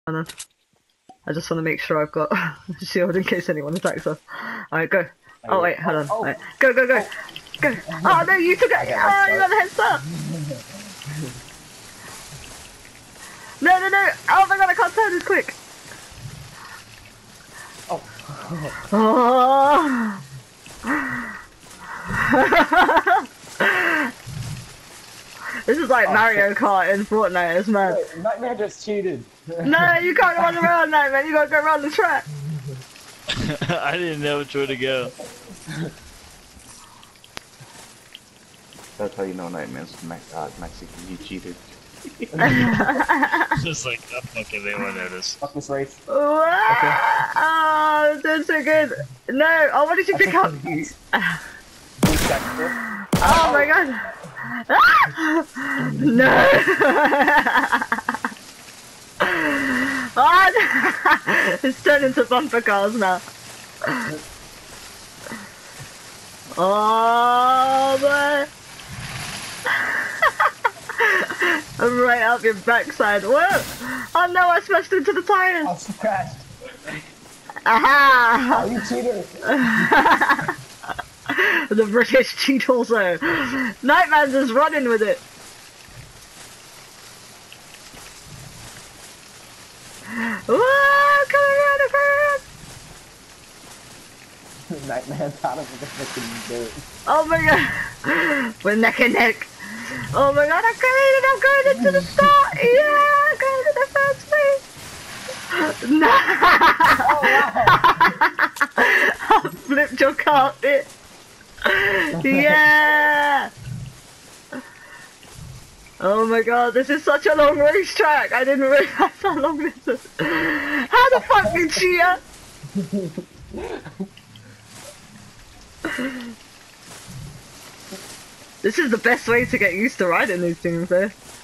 on. I just want to make sure I've got a shield in case anyone attacks us. Alright, go. Oh wait, hold on. Right. Go, go, go. Go. Oh no, you took it. Oh, you got the head start. No, no, no. Oh my god, I can't turn this quick. Oh. Oh. This is like Mario Kart in Fortnite, it's mad. Wait, Nightmare just cheated. No, you can't run around that, man. You gotta go around the track. I didn't know which way to go. That's how you know Nightmare's Mexican. You cheated. Just like, oh, okay, they won't notice. Fuck this race. Oh, that's so good. No, oh, what did you pick up? Oh my god. No. Oh, it's turned into bumper cars now. Oh, boy. Right up your backside. Whoa! Oh no, I smashed into the tires. I crashed. Aha! Oh, you cheater. The British cheat also. Nightman's is running with it. Whoa! Come around, Nightmare thought of the fucking dirt. oh my god. We're neck and neck. Oh my god, I'm going into the start! Yeah, I'm going to the first place! No! Oh, wow. I flipped your carpet! Yeah! Oh my god, this is such a long racetrack! I didn't realize how long this is. How the fuck did she? This is the best way to get used to riding these things, though.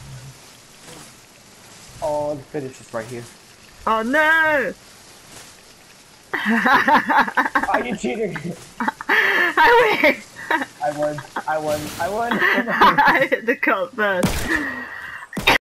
Oh, the finish is right here. Oh no! Oh, you cheated! I win! I won. I hit the cup first.